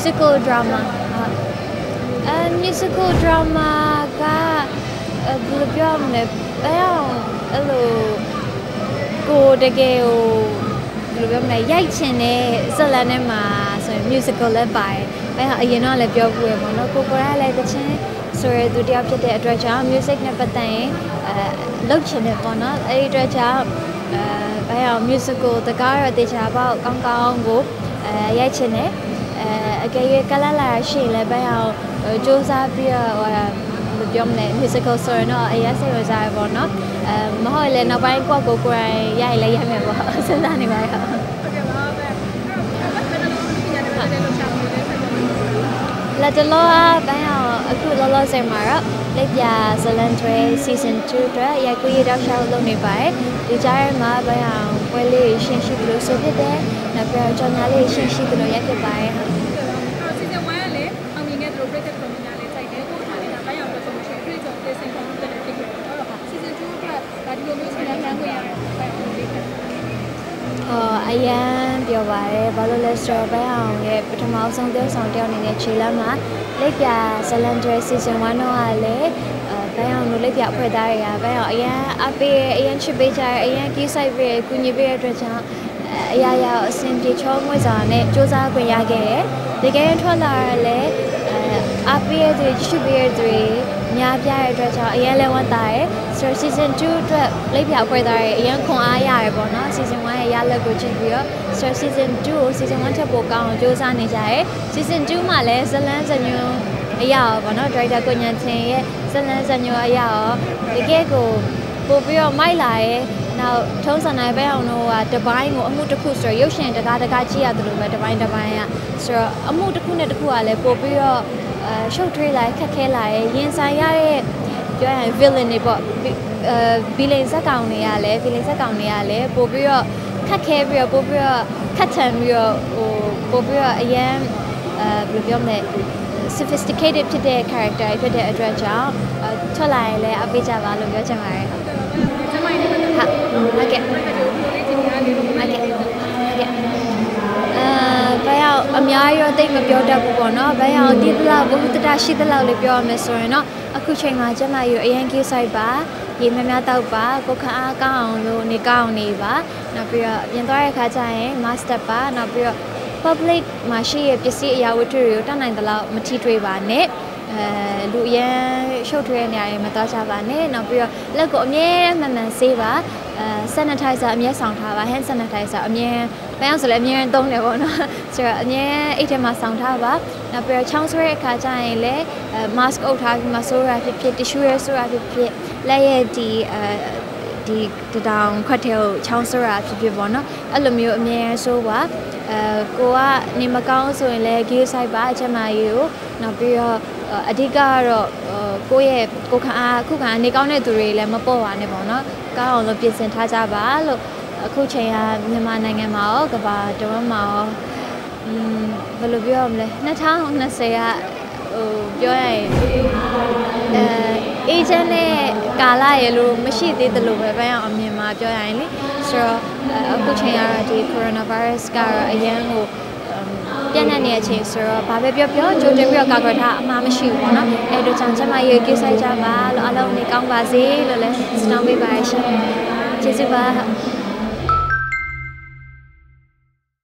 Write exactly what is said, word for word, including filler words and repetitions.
musical drama အဲ musical drama ကဘယ်လိုပြောမလဲဘယ်အောင်အဲ့လိုကိုတကယ်ကိုဘယ်လိုပြောမလဲရိုက်ချင်တဲ့ဇာတ်လမ်းထဲမှာဆိုရင် musical လည်းပါတယ်ဘယ်ဟာအရင်တော့လည်းပြောပြရမှာနော်ကိုကိုရလည်းတချင်းဆိုရသူတယောက်ဖြစ်တဲ့အတွက်ကြောင့် music နဲ့ပတ်သက်ရင်အဲလုပ်ချင်တယ်ပေါ့နော်အဲ့ဒီအတွက်ကြောင့်အဲဘယ်အောင် musical တကားရတေချာပေါ့ကောင်းကောင်းကိုအဲရိုက်ချင်တယ်အဲအကယ်၍ကလလာရှိရင်လည်းဘယ်အောင်စူးစမ်းပြီးတော့ဟိုပြောမလဲ musical ဆိုရင်တော့အရင်စိတ်ဝင်စားရပေါ့နော်အဲမဟုတ်လေနောက်ပိုင်းကိုယ့်ကိုကိုယ်ရိုက်လဲရိုက်မယ်ပေါ့စဉ်းစားနေပါရဟုတ်ကဲ့ပါပဲလက်တလောဘယ်အောင်အခုလောလောဆယ်မှာတော့လက်ပြဇလန်ထွဲ season two အတွက်ရိုက်ကူးရတောက်လျှောက်လုပ်နေပါတယ်ဒီကြားထဲမှာဘယ်အောင်ပွဲလေးရှင်းရှိသလိုဆိုဖြစ်တယ်နောက်ပြီးတော့ကြော်ညာလေးရှင်းရှိသလိုရိုက်ဖြစ်ပါတယ်ဟုတ်season one ကလည်းအောင်မြင်တဲ့သူတို့ပြည့်တဲ့ပုံစံလေးစိုက်တယ်ကိုထားနေတာဘယ်အောင်လို့ဆိုချင်တွေ့ကြုံတဲ့စိတ်ကောင်းတဲ့ဖြစ်ခဲ့တယ်ဟုတ်တော့ season two ကဒါဒီလိုမျိုးဆက်လက်ရန်ကိုရတယ်အော်အရန်ပြောပါတယ်ဘာလို့လဲဆိုတော့ဘယ်အောင်ရဲ့ပထမဆုံးတဲ့ဆောင်တယောက်အနေနဲ့ခြေလမ်းမှာလက်ပြဇလန်ဒရ season one တော့ကလည်းဘယ်အောင်လို့လက်ပြအဖွဲ့သားတွေကဘယ်အောင်အရန်အပေးအရန်ချစ်ပေးကြအရန်ကြီးဆိုင်ပေးကူညီပေးတဲ့အတွက်ကြောင့်အရာရာအဆင်ပြေချောမွေးစွာနဲ့စူးစမ်းခွင့်ရခဲ့တယ်တကယ်ထွက်လာရလဲအပေးရတဲ့ချစ်ပေးရတဲ့များပြတဲ့အတွက်ကြောင့်အရန်လဲဝမ်းသာတယ်ဆိုတော့ season two အတွက်လက်ပြအဖွဲ့သားတွေအရန်ခွန်အားရတယ်ပေါ့နော် season one ရဲ့ရလက်ကိုကြည့်ပြီးတော့ဆိုတော့ season two ကို season one ထက်ပိုကောင်းအောင်စူးစမ်းနေကြတယ် season two မှာလည်းဇလန်းဇညွန်းအရာရောပေါ့နော် director ကိုညံထင်ရဲ့ဇလန်းဇညွန်းအရာရောတကယ်ကိုပို့ပြီးတော့မိုက်လာရဲ့နောက်ထုံးစံနိုင်ပဲအောင်တော့ကတပိုင်းကိုအမှုတစ်ခုဆိုတော့ရုပ်ရှင်တကားတကားကြည့်ရတယ်လို့ပဲတပိုင်းတပိုင်းကဆိုတော့အမှုတစ်ခုနဲ့တစ်ခုကလည်းပို့ပြီးတော့အဲရှုပ်ထွေးလာခက်ခဲလာရဲ့ရင်ဆိုင်ရတဲ့ပြောရရင် villain တွေပေါ့အဲ villain ဇက်ကောင်တွေကလည်း villain ဇက်ကောင်တွေကလည်းပို့ပြီးတော့ခက်ခဲပြီးတော့ပို့ပြီးတော့ခက်ထန်ပြီးတော့ဟိုပို့ပြီးတော့အရန်အဲဘယ်လိုပြောမလဲ sophisticated ဖြစ်တဲ့ character ဖြစ်တဲ့အတွက်ကြောင့်ထွက်လာရင်လည်းအပေးကြပါလို့ပြောချင်ပါတယ်ဟုတ်ဟုတ်ကဲ့ဟုတ်ကဲ့အဲဘယ်အောင်အများကြီးတော့တိတ်မပြောတတ်ဘူးပေါ့နော်ဘယ်အောင်တိတလောက်ဘုတတရှိတလောက်လေးပြောရမယ်ဆိုရင်တော့အခုချိန်မှာကျမယူအရင်ကြီးဆိုင်ပါရေများများတောက်ပါကိုခအားကောင်းအောင်လို့နေကောင်းနေပါနောက်ပြီးတော့ပြင်သွားတဲ့ခါကျရင် master ပါနောက်ပြီးတော့ public မှာရှိရပစ္စည်းအရာဝတ္ထုတွေကိုတတ်နိုင်သလောက်မထိထွေးပါနဲ့အဲလူရန်ရှုပ်ထွေးတဲ့နေရာတွေမသွားကြပါနဲ့နောက်ပြီးတော့လက်ကိုအမြဲမှန်မှန်ဆေးပါအဲ sanitizer အမြဲဆောင်ထားပါ hand sanitizer အမြဲဘယ်အောင်ဆိုလဲအမြဲသုံးတယ်ပေါ့နော်ဆိုတော့အမြဲအိတ်ထဲမှာဆောင်ထားပါနောက်ပြီးတော့ချောင်းဆွဲတဲ့အခါကျရင်လည်း mask အုပ်ထားပြီးမှဆိုးရဖြစ်ဖြစ် tissue ရဆိုးရဖြစ်ဖြစ်လက်ရဲ့ဒီအဲဒီတတောင်ခွက်ထဲကိုချောင်းဆွဲရဖြစ်ဖြစ်ပေါ့နော်အဲ့လိုမျိုးအမြဲဆိုးပါအဲကိုကနေမကောင်းဆိုရင်လည်း gear site ပါအချက်မကြီးကိုနောက်ပြီးတော့အဓိကကတော့ကိုယ့်ရဲ့ကိုခအားခုခံနေကောင်းတဲ့သူတွေလည်းမပေါ့ပါနဲ့ပေါ့နော်ကောင်းအောင်လို့ပြင်ဆင်ထားကြပါလို့အခုချိန်ကမြန်မာနိုင်ငံမှာရောကမ္ဘာတဝန်းမှာရောอืมဘယ်လိုပြောရမလဲtwo thousand twentyကဟိုပြောရရင်အဲအေဂျင့်နဲ့ကာလရလို့မရှိသေးတယ်လို့ပဲဘယ်အောင်အမြင်မှာပြောရရင်လေဆိုတော့အခုချိန်ကတော့ဒီ coronavirus ကတော့အရင်ဟိုပြန့်နှံ့နေတဲ့အချိန်ဆိုတော့ဘာပဲပြောပြောကြိုတင်ပြီးတော့ကာကွယ်ထားအမှားမရှိဘူးပေါ့နော်အဲတို့ကြောင့်ကျမရေကိစ္စကြပါလို့အလုံးနေကောင်းပါစေလို့လည်းစတောင်းပေးပါရရှင်ကျေးဇူးပါ